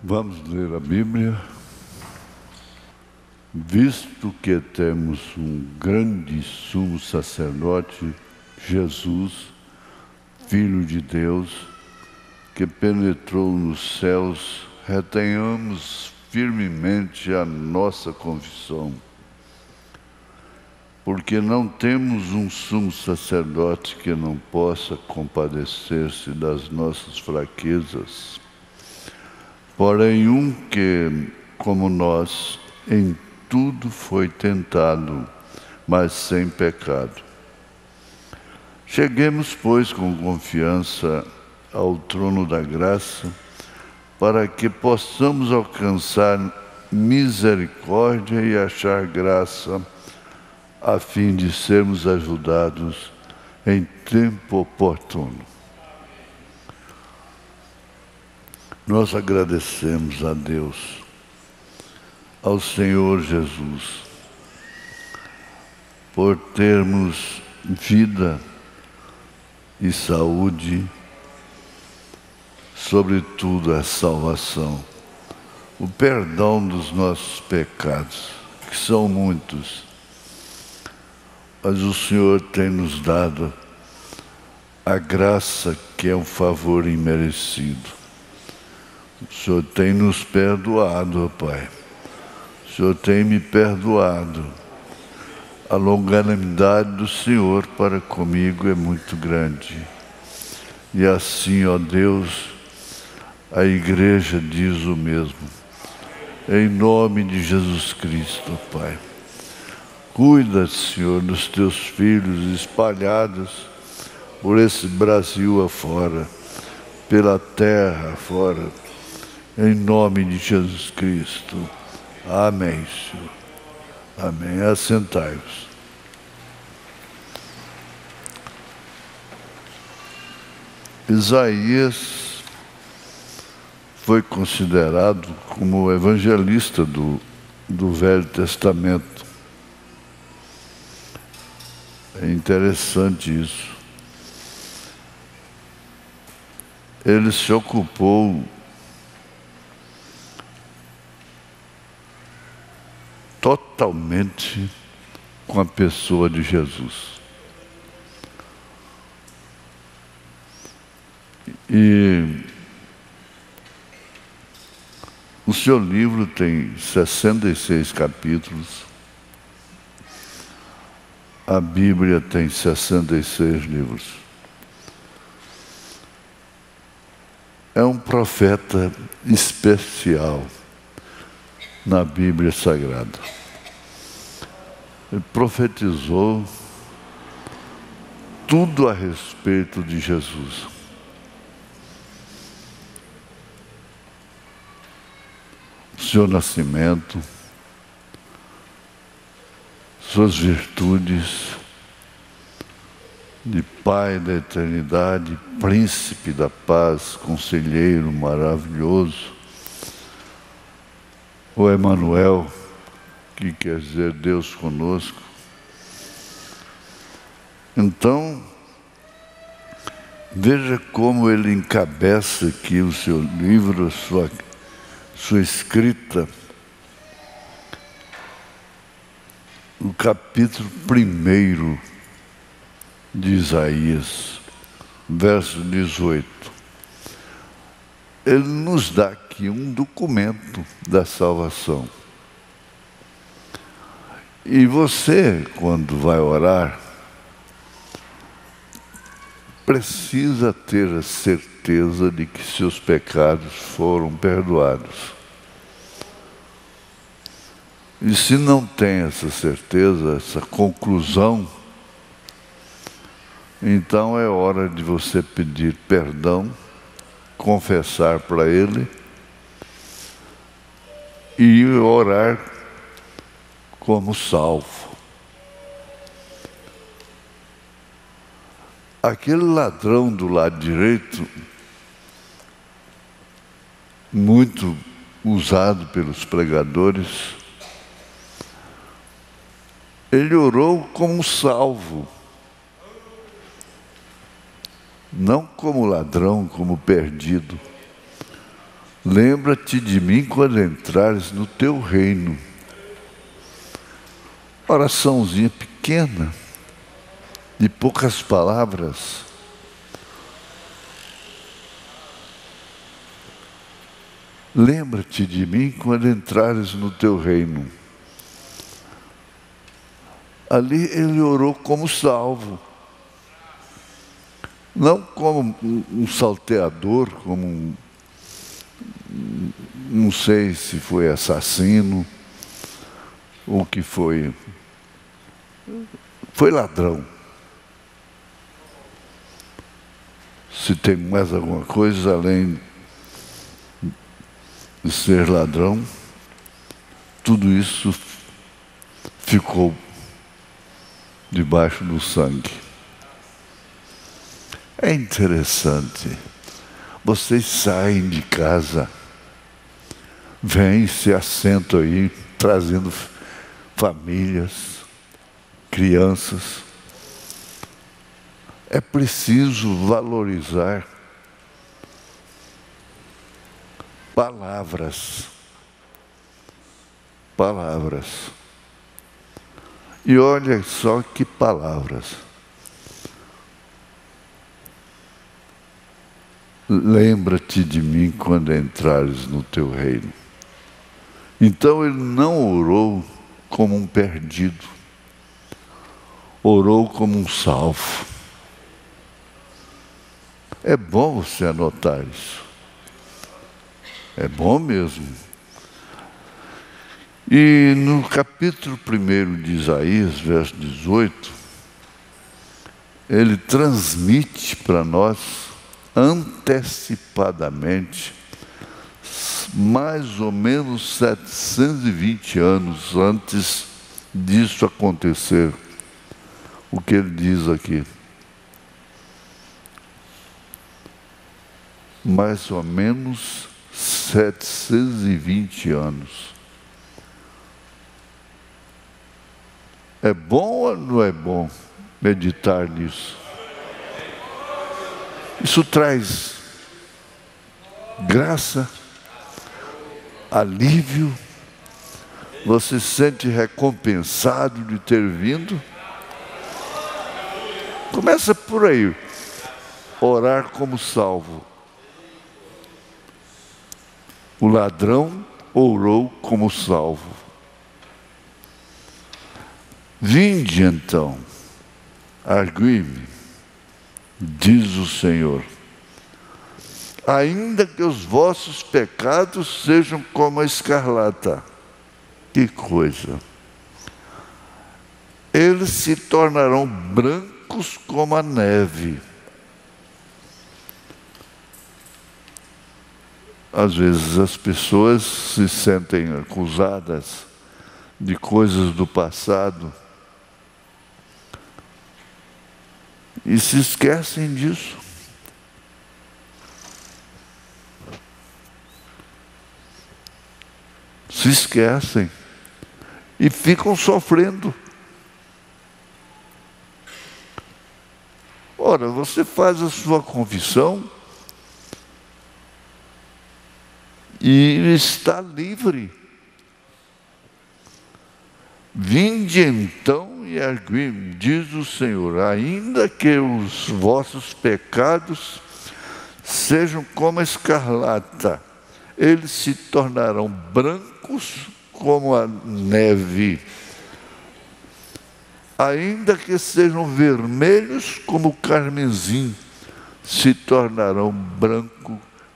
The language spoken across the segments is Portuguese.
Vamos ler a Bíblia. Visto que temos um grande sumo sacerdote, Jesus, Filho de Deus, que penetrou nos céus, retenhamos firmemente a nossa confissão. Porque não temos um sumo sacerdote que não possa compadecer-se das nossas fraquezas, porém um que, como nós, em tudo foi tentado, mas sem pecado. Cheguemos, pois, com confiança ao trono da graça, para que possamos alcançar misericórdia e achar graça, a fim de sermos ajudados em tempo oportuno. Nós agradecemos a Deus, ao Senhor Jesus, por termos vida e saúde, sobretudo a salvação, o perdão dos nossos pecados, que são muitos, mas o Senhor tem nos dado a graça que é um favor imerecido. O Senhor tem nos perdoado, ó Pai. O Senhor tem me perdoado. A longanimidade do Senhor para comigo é muito grande. E assim, ó Deus, a igreja diz o mesmo. Em nome de Jesus Cristo, ó Pai. Cuida, Senhor, dos teus filhos espalhados por esse Brasil afora, pela terra afora, em nome de Jesus Cristo. Amém, Senhor. Amém. Assentai-vos. Isaías foi considerado como o evangelista do Velho Testamento. É interessante isso. Ele se ocupou totalmente com a pessoa de Jesus. E o seu livro tem 66 capítulos. A Bíblia tem 66 livros. É um profeta especial na Bíblia Sagrada. Ele profetizou tudo a respeito de Jesus. O seu nascimento, suas virtudes de Pai da eternidade, Príncipe da paz, Conselheiro maravilhoso, o Emanuel, que quer dizer Deus conosco. Então, veja como ele encabeça aqui o seu livro, sua escrita, o capítulo 1 de Isaías, verso 18. Ele nos dá aqui um documento da salvação. E você, quando vai orar, precisa ter a certeza de que seus pecados foram perdoados. E se não tem essa certeza, essa conclusão, então é hora de você pedir perdão, confessar para Ele e orar como salvo. Aquele ladrão do lado direito, muito usado pelos pregadores, ele orou como salvo, não como ladrão, como perdido. Lembra-te de mim quando entrares no teu reino. Oraçãozinha pequena, de poucas palavras. Lembra-te de mim quando entrares no teu reino. Ali ele orou como salvo. Não como um salteador, como não sei se foi assassino, ou que foi ladrão. Se tem mais alguma coisa além de ser ladrão, tudo isso ficou debaixo do sangue. É interessante. Vocês saem de casa, vêm, se assentam aí, trazendo famílias, crianças. É preciso valorizar palavras. Palavras. E olha só que palavras. Lembra-te de mim quando entrares no teu reino. Então ele não orou como um perdido, orou como um salvo. É bom você anotar isso. É bom mesmo. E no capítulo 1 de Isaías, verso 18, ele transmite para nós antecipadamente, mais ou menos 720 anos antes disso acontecer, o que ele diz aqui. Mais ou menos 720 anos. É bom ou não é bom meditar nisso? Isso traz graça, alívio. Você se sente recompensado de ter vindo. Começa por aí. Orar como salvo. O ladrão orou como salvo. Vinde então, argui-me, diz o Senhor, ainda que os vossos pecados sejam como a escarlata. Que coisa! Eles se tornarão brancos como a neve. Às vezes as pessoas se sentem acusadas de coisas do passado e se esquecem disso. Se esquecem e ficam sofrendo. Ora, você faz a sua confissão e está livre. Vinde então e argui-me, diz o Senhor, ainda que os vossos pecados sejam como a escarlata, eles se tornarão brancos como a neve. Ainda que sejam vermelhos como o carmesim, se tornarão branco,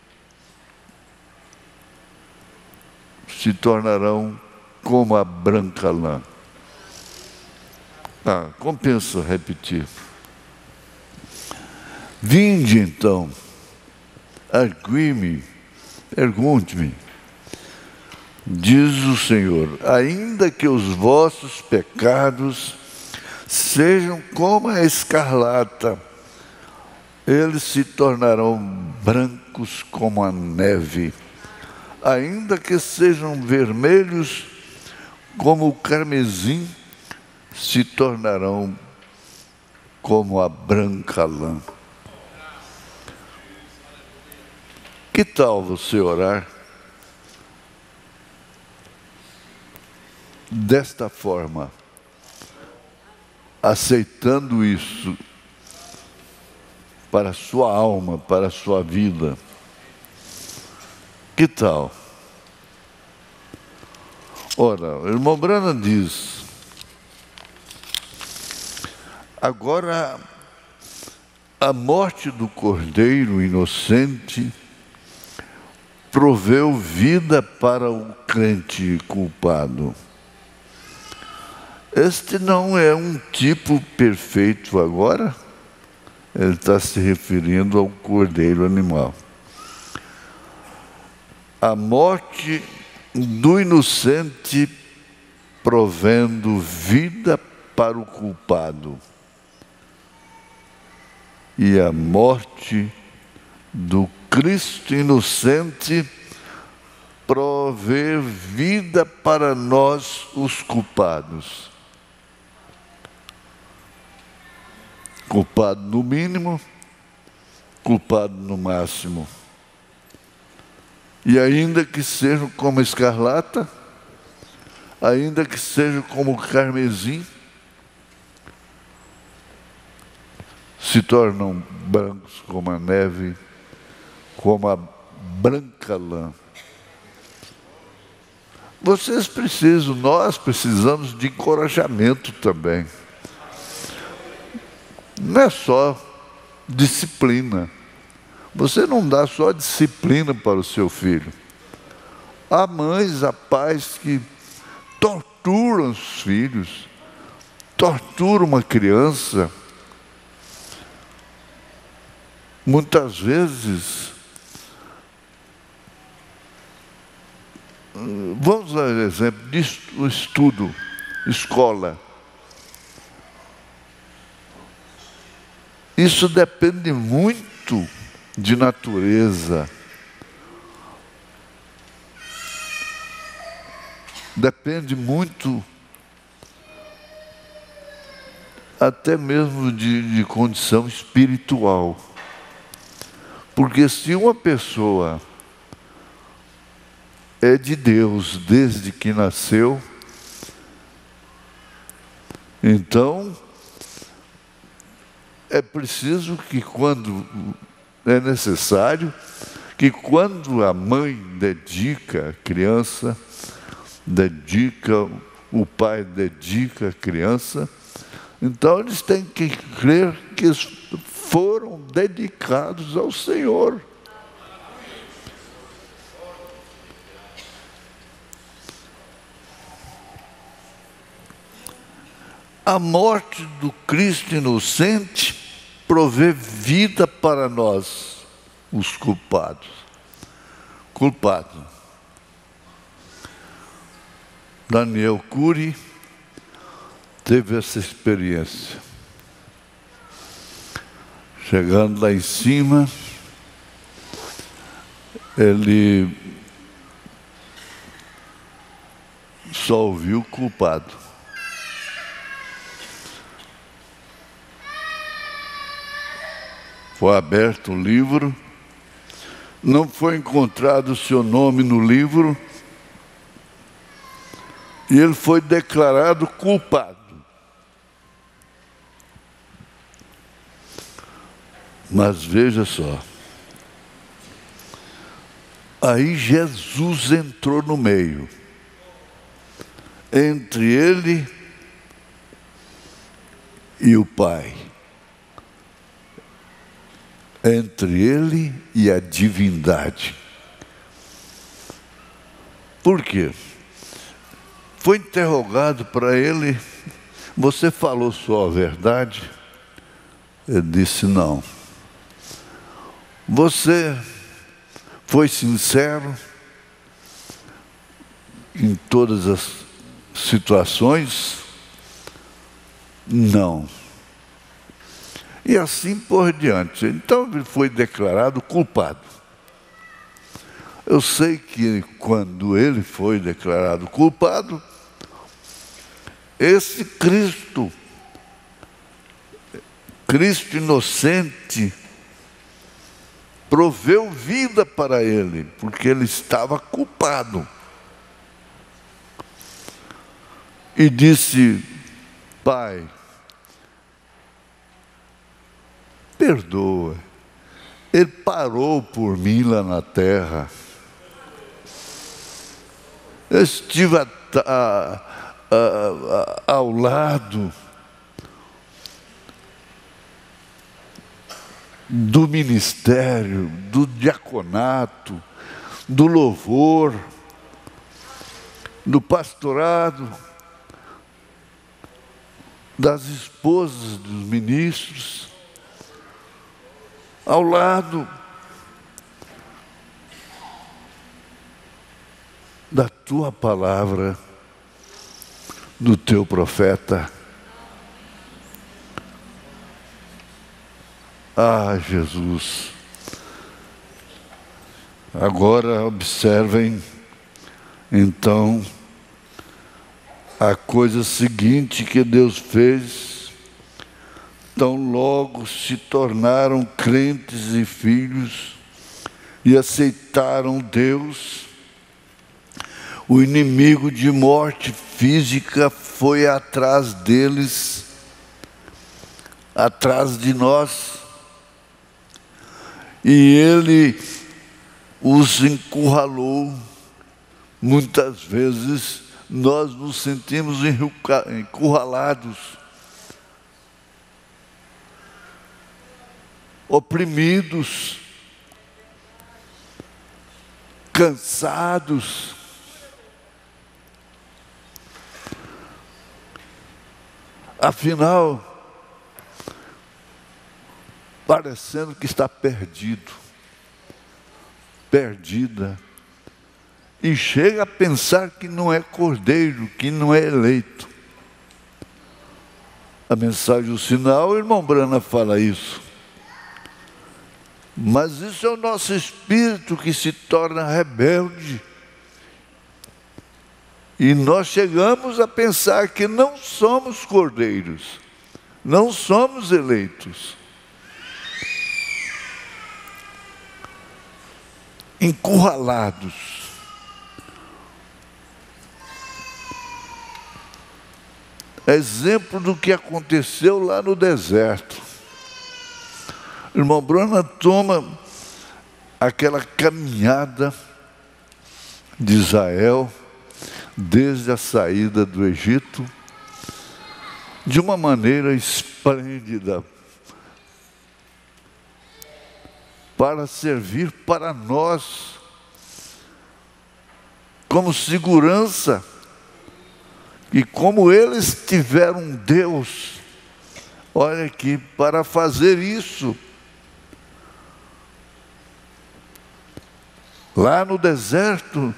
se tornarão como a branca lã. Compensa repetir. Vinde então, argui-me, pergunte-me, diz o Senhor, ainda que os vossos pecados sejam como a escarlata, eles se tornarão brancos como a neve. Ainda que sejam vermelhos como o carmesim, se tornarão como a branca lã. Que tal você orar desta forma, aceitando isso para a sua alma, para a sua vida, que tal? Ora, o irmão Branham diz: agora a morte do cordeiro inocente proveu vida para o crente culpado. Este não é um tipo perfeito agora, ele está se referindo ao cordeiro animal. A morte do inocente provendo vida para o culpado. E a morte do Cristo inocente prover vida para nós, os culpados. Culpado no mínimo, culpado no máximo. E ainda que sejam como escarlata, ainda que sejam como carmesim, se tornam brancos como a neve, como a branca lã. Vocês precisam, nós precisamos de encorajamento também. Não é só disciplina. Você não dá só disciplina para o seu filho. Há mães, há pais que torturam os filhos, torturam uma criança. Muitas vezes, vamos dar um exemplo de estudo, escola. Isso depende muito de natureza. Depende muito até mesmo de condição espiritual. Porque se uma pessoa é de Deus desde que nasceu, então é preciso que é necessário que quando a mãe dedica a criança, o pai dedica a criança, então eles têm que crer que eles foram dedicados ao Senhor. A morte do Cristo inocente provê vida para nós, os culpados. Daniel Cury teve essa experiência. Chegando lá em cima, ele só ouviu o culpado. Foi aberto o livro, não foi encontrado o seu nome no livro, e ele foi declarado culpado. Mas veja só, aí Jesus entrou no meio, entre ele e o Pai. Entre ele e a divindade. Por quê? Foi interrogado para ele: você falou só a verdade? Ele disse: não. Você foi sincero em todas as situações? Não. E assim por diante. Então ele foi declarado culpado. Eu sei que quando ele foi declarado culpado, esse Cristo inocente, proveu vida para ele, porque ele estava culpado. e disse: Pai, perdoa. Ele parou por mim lá na terra. Eu estive ao lado do ministério, do diaconato, do louvor, do pastorado, das esposas dos ministros, ao lado da tua palavra, do teu profeta. Ah, Jesus! Agora observem, então, a coisa seguinte que Deus fez. Tão logo se tornaram crentes e filhos e aceitaram Deus, o inimigo de morte física foi atrás deles, atrás de nós, e ele os encurralou. Muitas vezes nós nos sentimos encurralados, oprimidos, cansados. Afinal, parecendo que está perdido, perdida, e chega a pensar que não é cordeiro, que não é eleito. A mensagem do sinal, o irmão Brana fala isso. Mas isso é o nosso espírito que se torna rebelde. E nós chegamos a pensar que não somos cordeiros, não somos eleitos. Encurralados. Exemplo do que aconteceu lá no deserto. O irmão Brana toma aquela caminhada de Israel, desde a saída do Egito, de uma maneira esplêndida, para servir para nós, como segurança. E como eles tiveram Deus, olha aqui, para fazer isso, lá no deserto,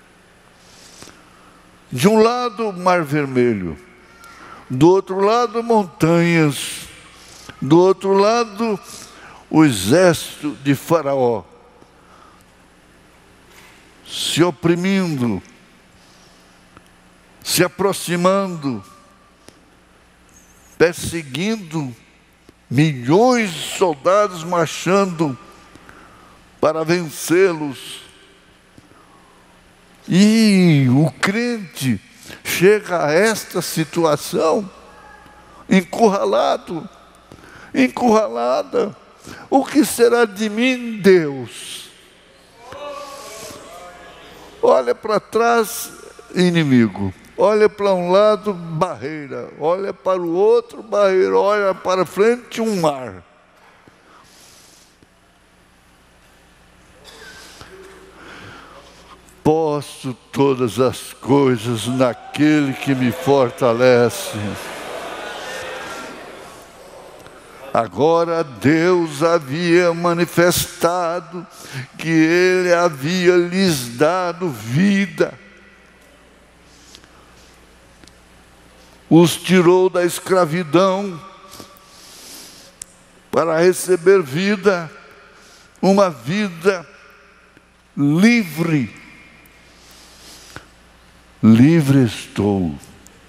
de um lado o Mar Vermelho, do outro lado montanhas, do outro lado o exército de Faraó, se oprimindo, se aproximando, perseguindo, milhões de soldados marchando para vencê-los. E o crente chega a esta situação, encurralado, encurralada. O que será de mim, Deus? Olha para trás, inimigo. Olha para um lado, barreira. Olha para o outro, barreira. Olha para frente, um mar. Posso todas as coisas naquele que me fortalece. Agora Deus havia manifestado que Ele havia lhes dado vida. Os tirou da escravidão para receber vida, uma vida livre. Livre estou,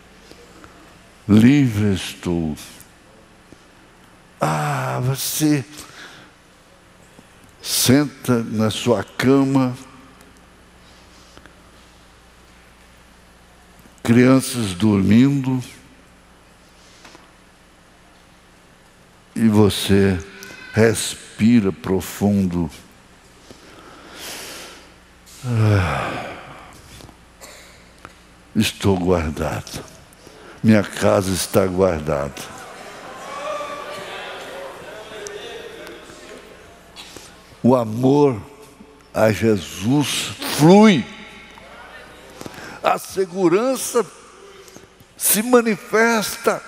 livre estou. Ah, você senta na sua cama, crianças dormindo, e você respira profundo. Estou guardado. Minha casa está guardada. O amor a Jesus flui. A segurança se manifesta.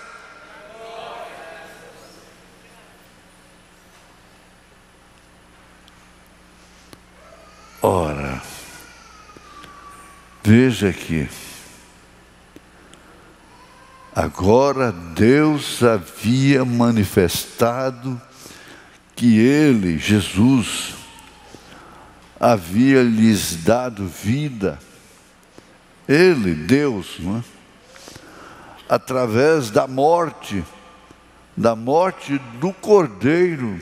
Ora, veja aqui. Agora Deus havia manifestado que Ele, Jesus, havia lhes dado vida. Ele, Deus, não é? Através da morte do Cordeiro,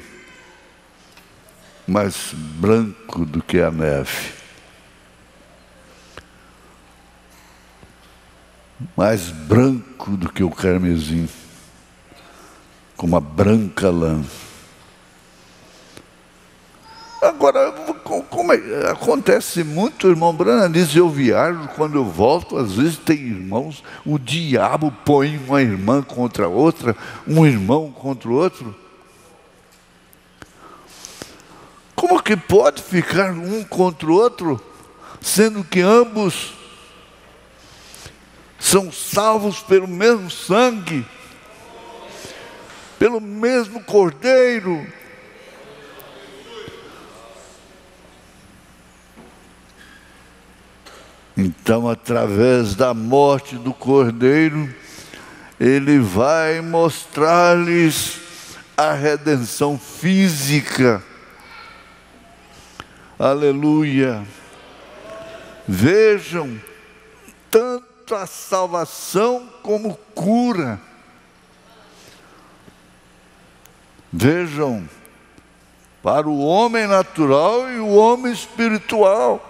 mais branco do que a neve, mais branco do que o carmesim, como a branca lã. Agora, como acontece muito, irmão Branham diz, eu viajo, quando eu volto, às vezes tem irmãos, o diabo põe uma irmã contra outra, um irmão contra o outro. Como que pode ficar um contra o outro, sendo que ambos são salvos pelo mesmo sangue, pelo mesmo Cordeiro? Então, através da morte do Cordeiro, Ele vai mostrar-lhes a redenção física. Aleluia! Vejam, tanto a salvação como cura. Vejam, para o homem natural e o homem espiritual.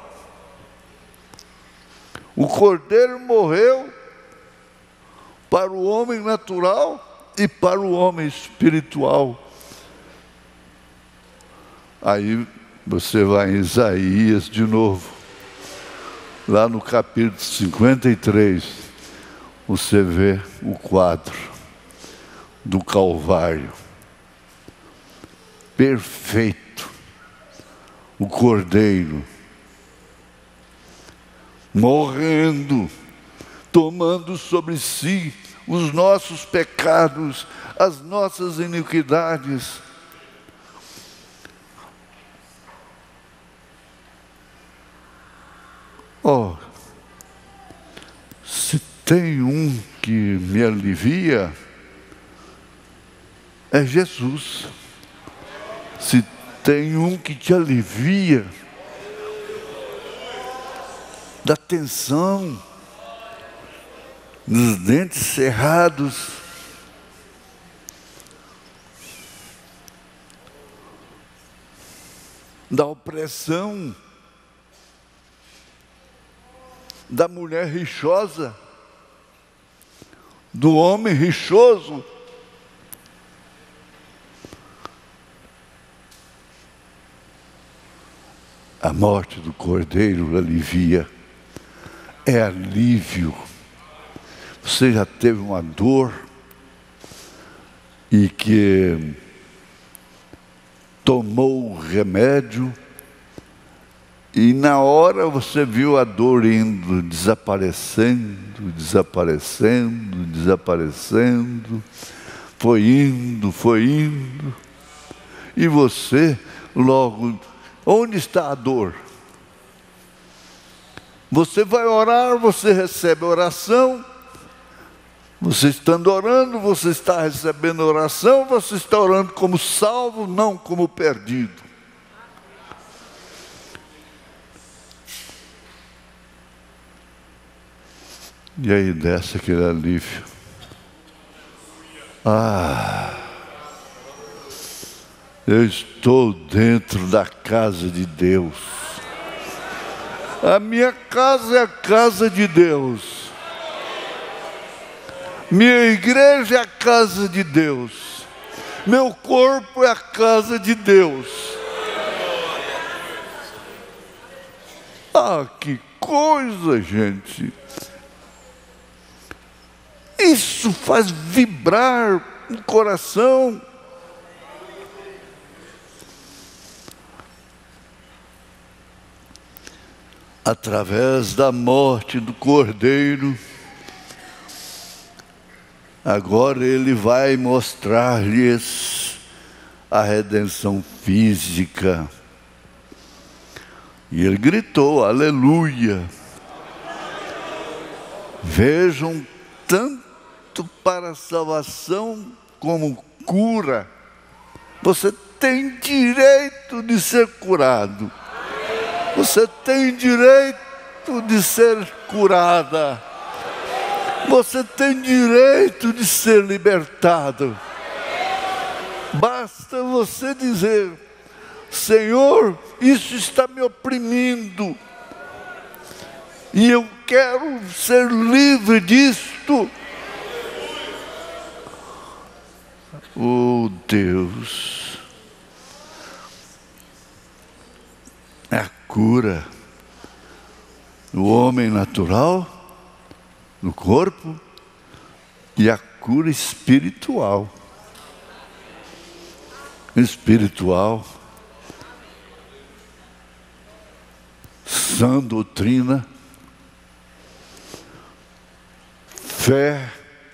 O Cordeiro morreu para o homem natural e para o homem espiritual. Aí você vai em Isaías de novo, lá no capítulo 53, você vê o quadro do Calvário. Perfeito. O Cordeiro morrendo, tomando sobre si os nossos pecados, as nossas iniquidades. Oh, se tem um que me alivia, é Jesus. Se tem um que te alivia da tensão, dos dentes cerrados, da opressão, da mulher rixosa, do homem rixoso. A morte do Cordeiro alivia. É alívio. Você já teve uma dor e que tomou o remédio e na hora você viu a dor indo, desaparecendo, desaparecendo, desaparecendo, foi indo, e você logo, onde está a dor? Você vai orar, você recebe oração, você estando orando, você está recebendo oração, você está orando como salvo, não como perdido. E aí desce aquele alívio. Eu estou dentro da casa de Deus. A minha casa é a casa de Deus. Minha igreja é a casa de Deus. Meu corpo é a casa de Deus. Ah, que coisa, gente! Isso faz vibrar o coração. Através da morte do Cordeiro, agora Ele vai mostrar-lhes a redenção física. E Ele gritou, aleluia! Vejam, tanto para a salvação como cura, você tem direito de ser curado. Você tem direito de ser curada. Você tem direito de ser libertado. Basta você dizer, Senhor, isso está me oprimindo. E eu quero ser livre disto. Oh Deus. É a cura do homem natural, no corpo, e a cura espiritual. Espiritual, sã doutrina, fé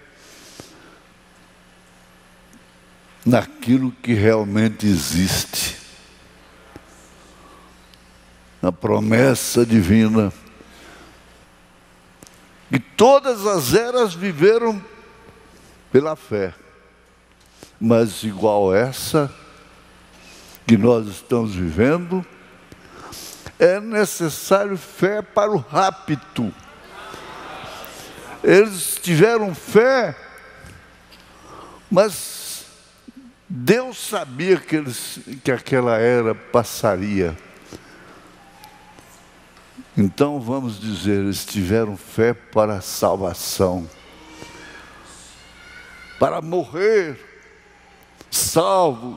naquilo que realmente existe. Na promessa divina, que todas as eras viveram pela fé, mas igual essa que nós estamos vivendo, é necessário fé para o rapto. Eles tiveram fé, mas Deus sabia que aquela era passaria. Então vamos dizer, eles tiveram fé para a salvação, para morrer salvos.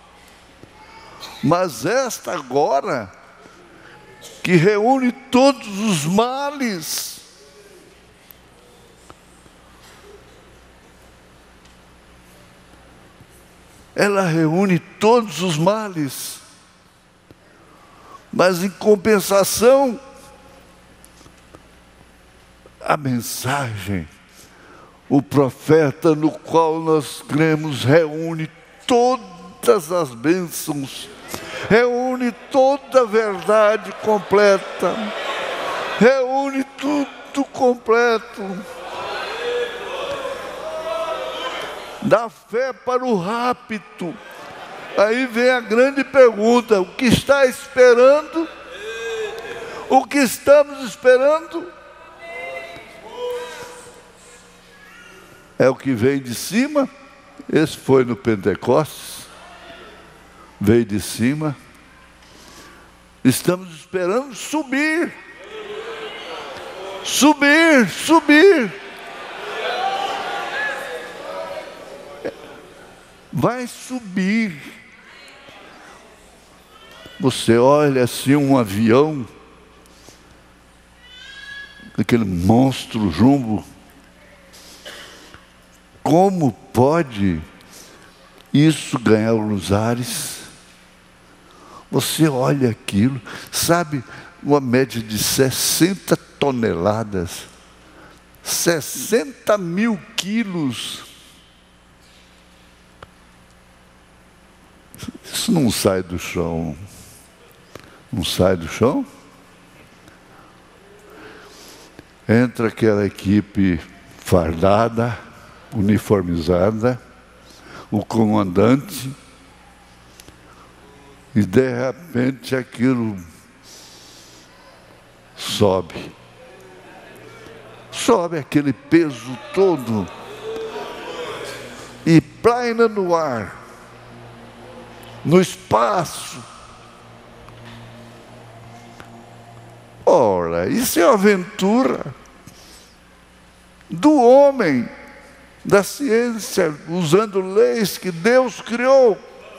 Mas esta agora, que reúne todos os males, ela reúne todos os males, mas em compensação, a mensagem, o profeta no qual nós cremos, reúne todas as bênçãos, reúne toda a verdade completa, reúne tudo completo. Dá fé para o rapto. Aí vem a grande pergunta: o que está esperando? O que estamos esperando? É o que veio de cima. Esse foi no Pentecostes, veio de cima. Estamos esperando subir. Subir, subir. Vai subir. Você olha assim um avião, aquele monstro jumbo. Como pode isso ganhar os ares? Você olha aquilo, sabe, uma média de 60 toneladas, 60 mil quilos. Isso não sai do chão. Não sai do chão? Entra aquela equipe fardada, uniformizada, o comandante, e de repente aquilo sobe. Sobe aquele peso todo e plaina no ar, no espaço. Ora, isso é uma aventura do homem. da ciência, usando leis que Deus criou.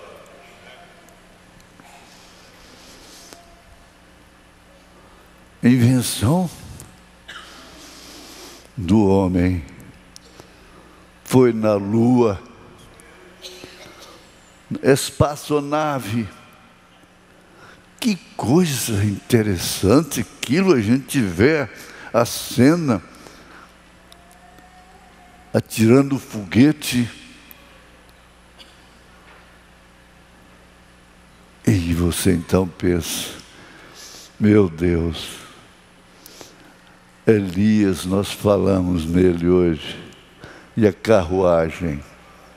Invenção do homem foi na Lua, espaçonave. Que coisa interessante aquilo, a gente vê a cena atirando foguete e você então pensa, meu Deus, Elias, nós falamos nele hoje, e a carruagem.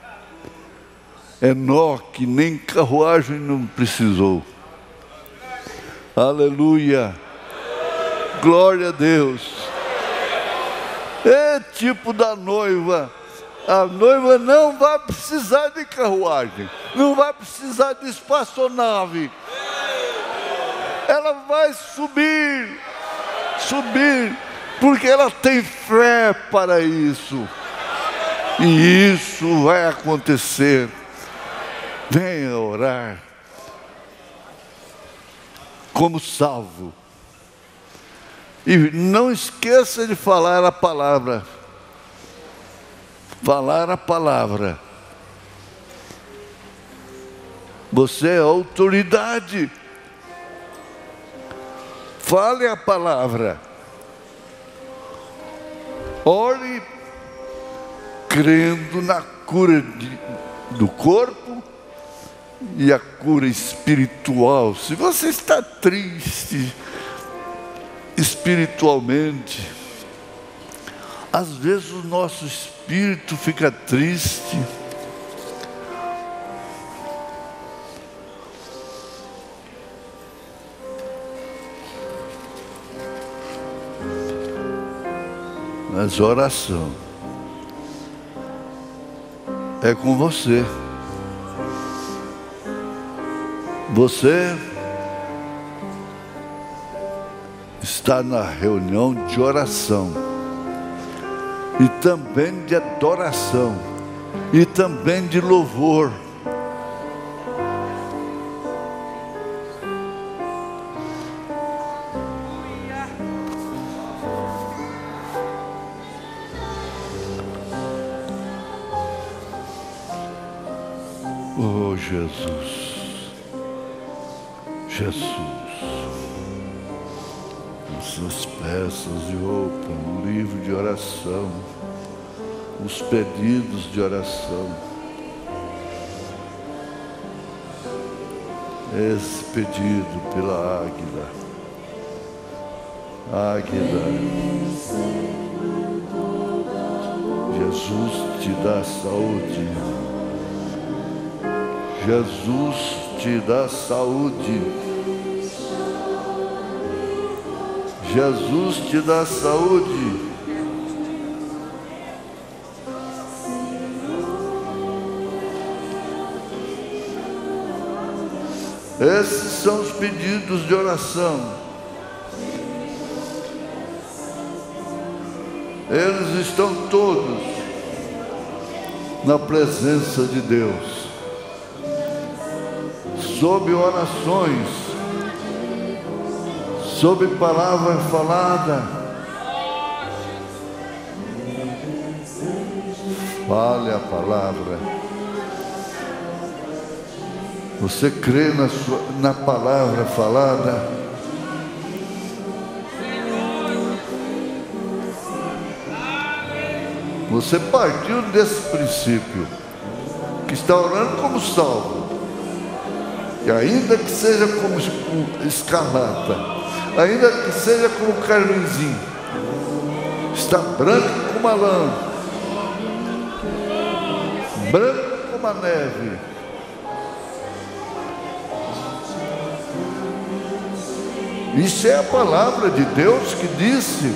Enoque nem carruagem não precisou. Aleluia! Glória a Deus! É tipo da noiva. A noiva não vai precisar de carruagem, não vai precisar de espaçonave. Ela vai subir, porque ela tem fé para isso. E isso vai acontecer. Venha orar como salvo. E não esqueça de falar a palavra. Falar a palavra. Você é autoridade. Fale a palavra. Ore crendo na cura do corpo e a cura espiritual. Se você está triste espiritualmente, às vezes o nosso espírito fica triste. Mas oração é com você. Você está na reunião de oração e também de adoração e também de louvor. Oh, Jesus. Essas peças de roupa, um livro de oração, os pedidos de oração. Esse pedido pela Águida. Águida. Jesus te dá saúde. Jesus te dá saúde. Jesus te dá saúde. Esses são os pedidos de oração. Eles estão todos na presença de Deus, sob orações, sob palavra falada. Fale a palavra. Você crê na palavra falada? Você partiu desse princípio, que está orando como salvo, e ainda que seja como escarlata, ainda que seja como carmesim, está branco como a lã, branco como a neve. Isso é a palavra de Deus que disse.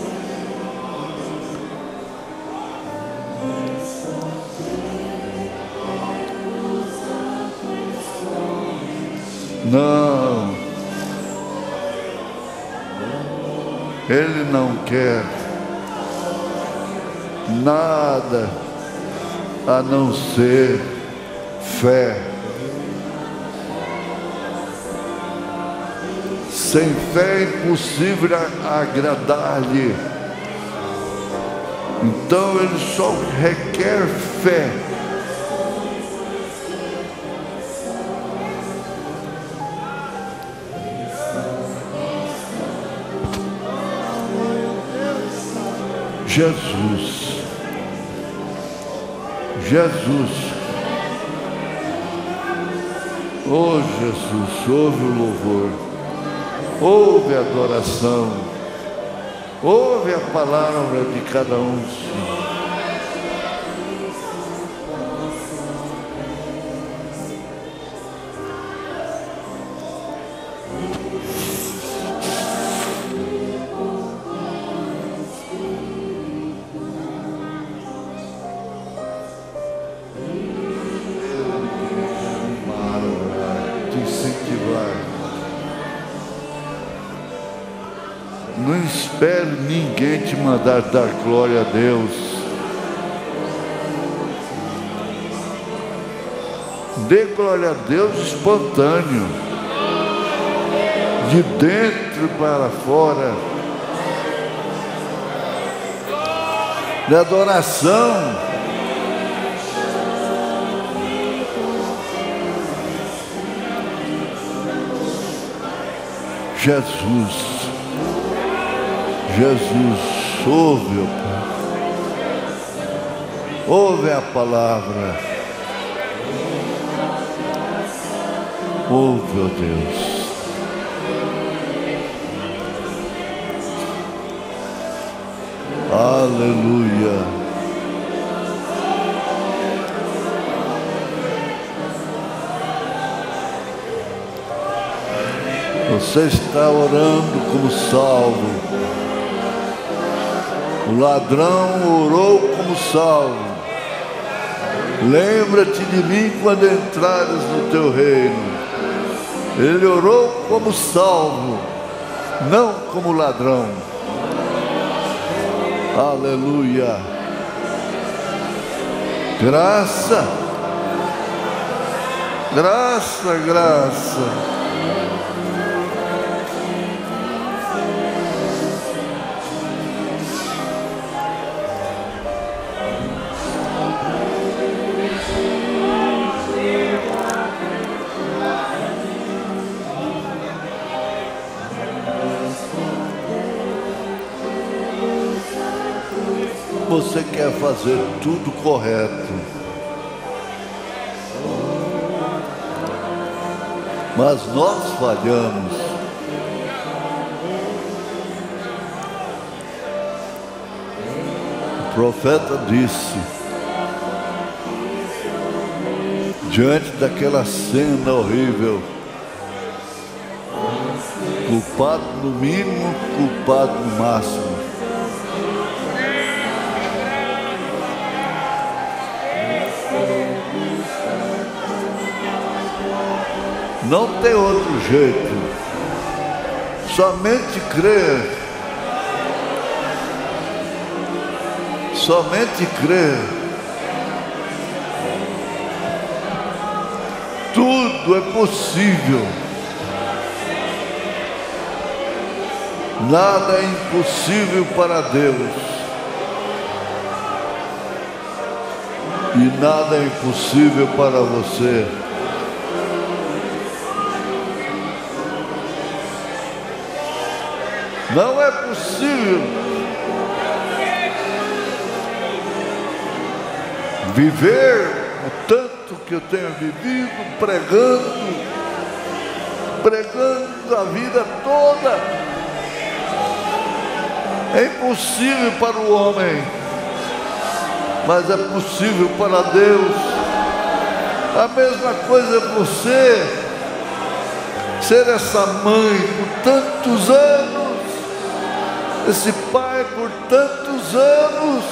Não, Ele não quer nada a não ser fé. Sem fé é impossível agradar-lhe. Então ele só requer fé. Jesus, oh Jesus, ouve o louvor, ouve a adoração, ouve a palavra de cada um, Senhor. Não espere ninguém te mandar dar glória a Deus. Dê glória a Deus espontâneo, de dentro para fora, de adoração. Jesus, ouve, ó Pai. Ouve a palavra. Ouve, ó Deus. Aleluia. Você está orando como salvo. O ladrão orou como salvo. Lembra-te de mim quando entrares no teu reino. Ele orou como salvo, não como ladrão. Aleluia. Graça, graça, graça. Você quer fazer tudo correto, mas nós falhamos. O profeta disse, diante daquela cena horrível, culpado no mínimo, culpado no máximo. Não tem outro jeito, somente crer, somente crer. Tudo é possível, nada é impossível para Deus, e nada é impossível para você. Não é possível viver o tanto que eu tenho vivido, pregando a vida toda. É impossível para o homem, mas é possível para Deus. A mesma coisa é você ser essa mãe por tantos anos, esse pai por tantos anos.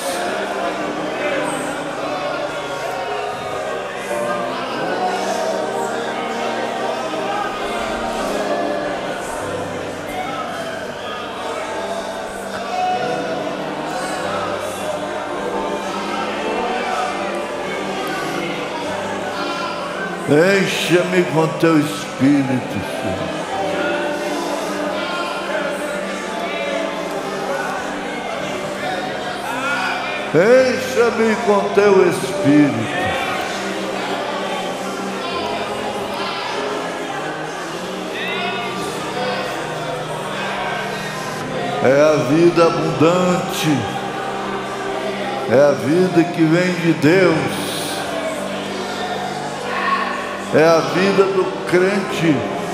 Encha-me com teu Espírito, Senhor. Encha-me com teu Espírito. É a vida abundante, é a vida que vem de Deus, é a vida do crente,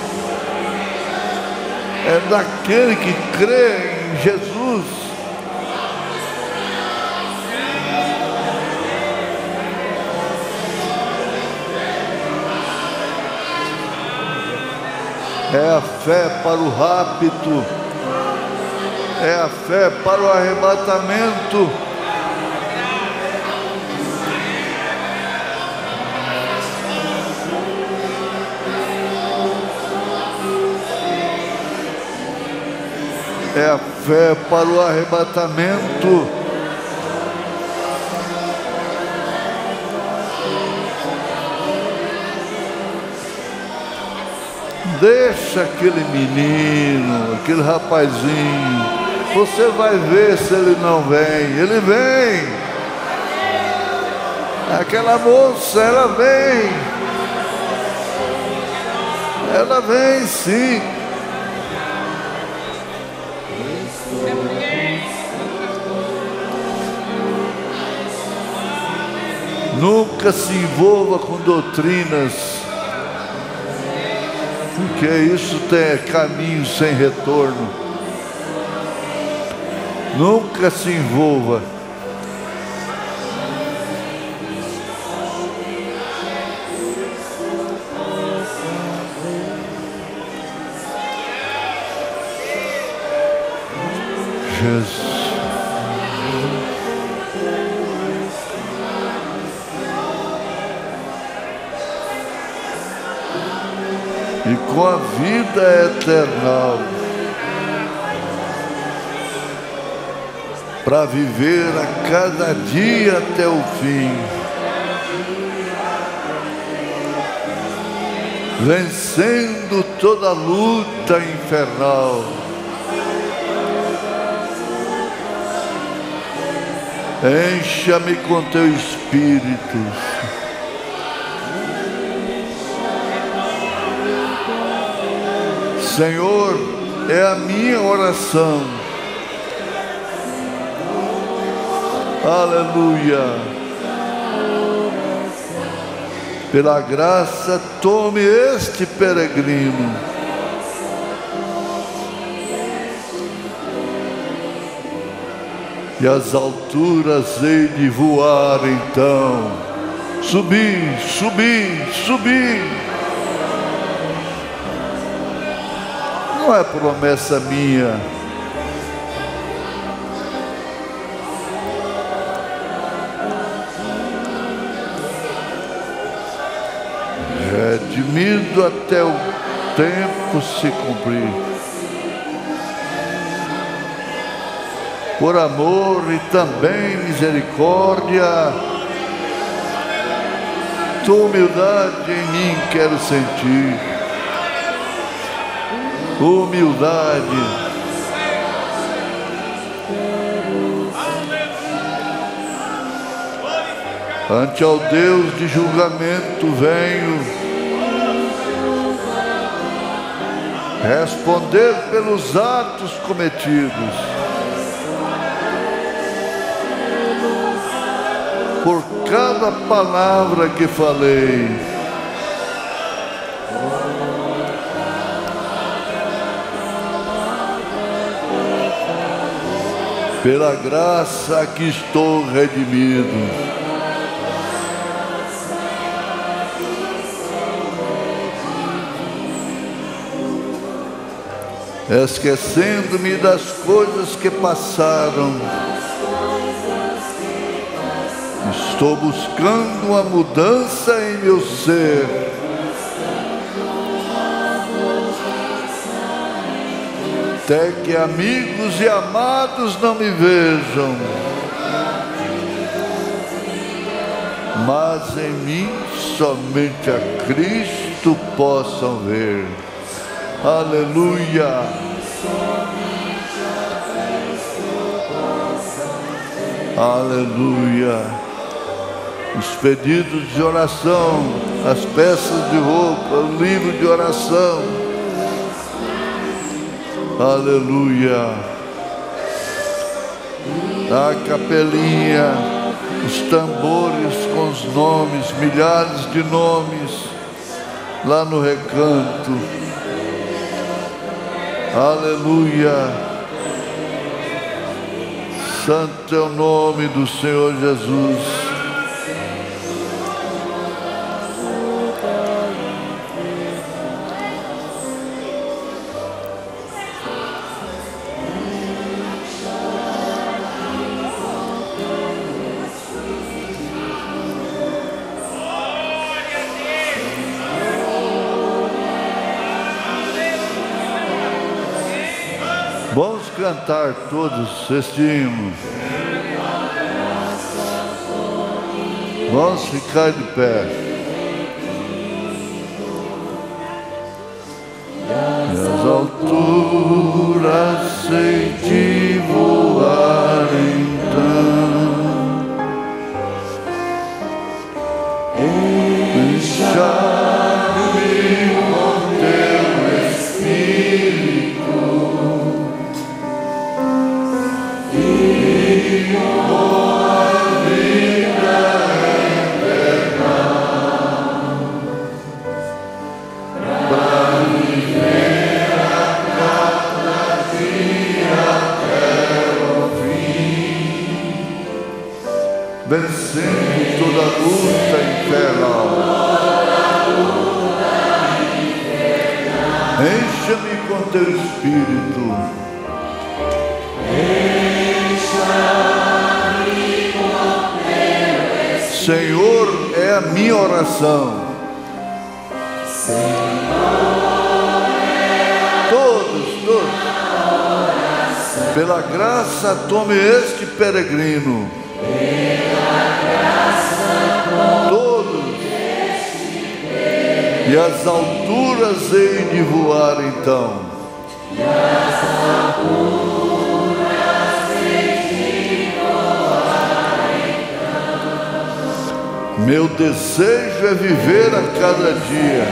é daquele que crê em Jesus. É a fé para o rapto, é a fé para o arrebatamento. É a fé para o arrebatamento. Deixa aquele menino, aquele rapazinho. Você vai ver se ele não vem. Ele vem. Aquela moça, ela vem. Ela vem sim. Nunca se envolva com doutrinas, porque isso tem caminho sem retorno. Nunca se envolva. Jesus. E com a vida eterna, para viver a cada dia até o fim, vencendo toda luta infernal. Encha-me com teu Espírito. Senhor, é a minha oração. Aleluia. Pela graça, tome este peregrino. E as alturas hei de voar então. Subir, subir, subir. Não é promessa minha. Redimido até o tempo se cumprir. Por amor e também misericórdia, tua humildade em mim quero sentir. Humildade. Ante ao Deus de julgamento venho responder pelos atos cometidos, por cada palavra que falei. Pela graça que estou redimido. Esquecendo-me das coisas que passaram, estou buscando uma mudança em meu ser. Até que amigos e amados não me vejam, mas em mim somente a Cristo possam ver. Aleluia! Aleluia! Os pedidos de oração, as peças de roupa, o livro de oração. Aleluia! A capelinha, os tambores com os nomes, milhares de nomes, lá no recanto. Aleluia! Santo é o nome do Senhor Jesus. Vamos cantar todos este hino. Vamos ficar de pé. Nas alturas sei de voar então, enxar-me com teu Espírito. Vencendo toda luta infernal. Encha-me com teu Espírito. Senhor, é a minha oração. Todos. Pela graça tome este peregrino. Todos. E as alturas hei de voar então. Meu desejo é viver a cada dia,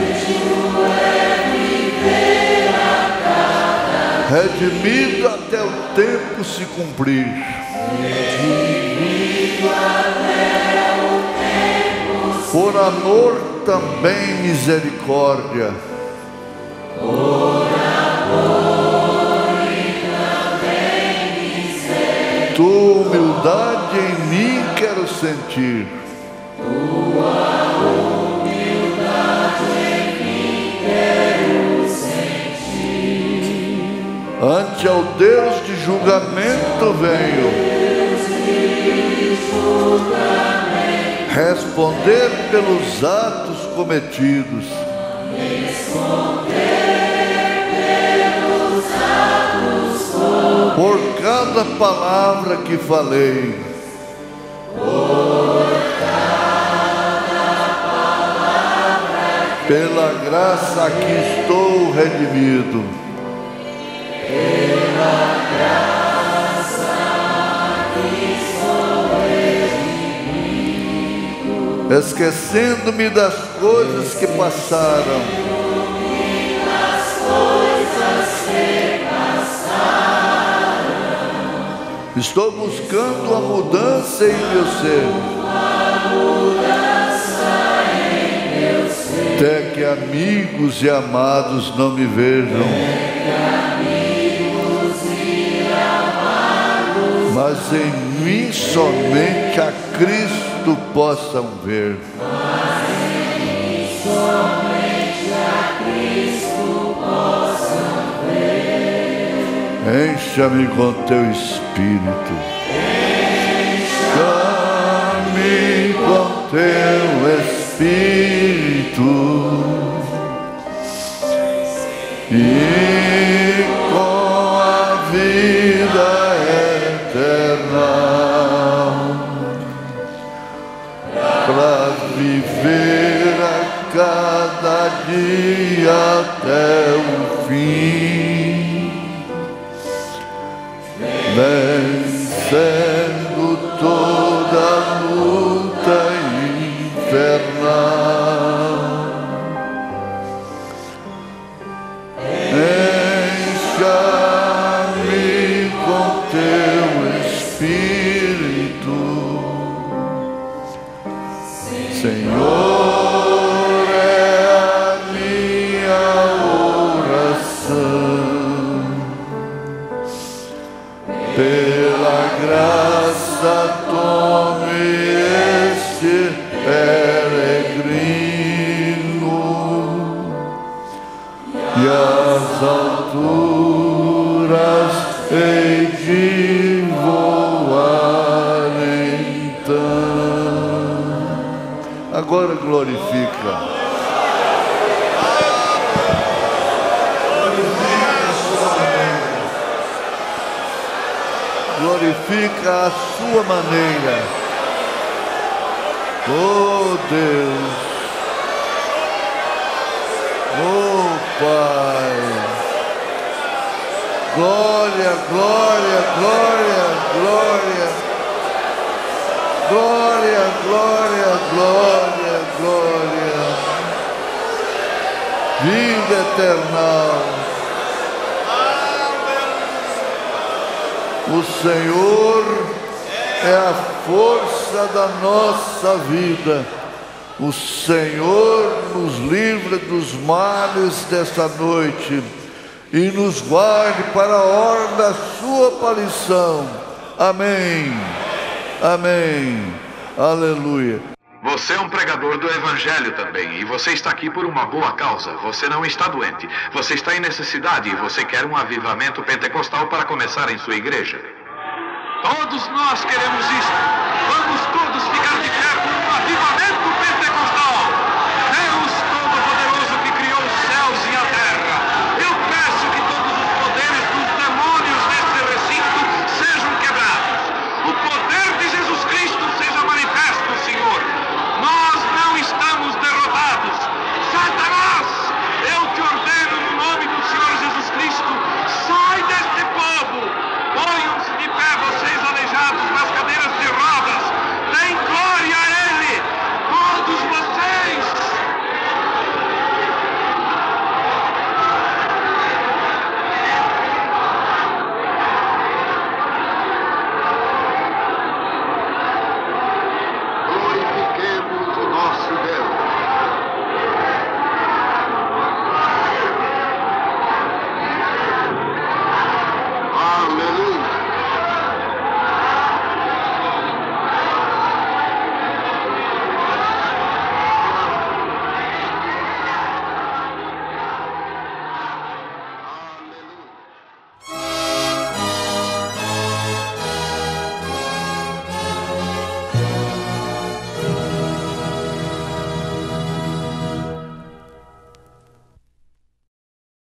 redimido até o tempo se cumprir. Por amor também misericórdia. Tua humildade em mim quero sentir. Ante ao Deus de julgamento venho responder pelos atos cometidos. Por cada palavra que falei. Pela graça aqui estou redimido. Pela graça aqui estou redimido. Esquecendo-me das coisas que passaram. Estou buscando a mudança em meu ser. Até que amigos e amados não me vejam, mas em mim somente a Cristo possam ver. Encha-me com teu Espírito. Encha-me com teu Espírito. E com a vida eterna, pra vencendo toda luta infernal. Encha-me com teu Espírito, Senhor, é a minha oração. Pela graça tome este peregrino e as alturas hei de voar então. Agora glorifica. Glorifica a sua maneira. Oh Deus, oh Pai, glória, glória, glória, glória, glória, glória, glória, glória, vida eternal. O Senhor é a força da nossa vida. O Senhor nos livra dos males desta noite e nos guarde para a hora da sua aparição. Amém. Amém. Aleluia. Você é um pregador do Evangelho também, e você está aqui por uma boa causa. Você não está doente, você está em necessidade e você quer um avivamento pentecostal para começar em sua igreja. Todos nós queremos isso. Vamos todos ficar de pé por um avivamento pentecostal.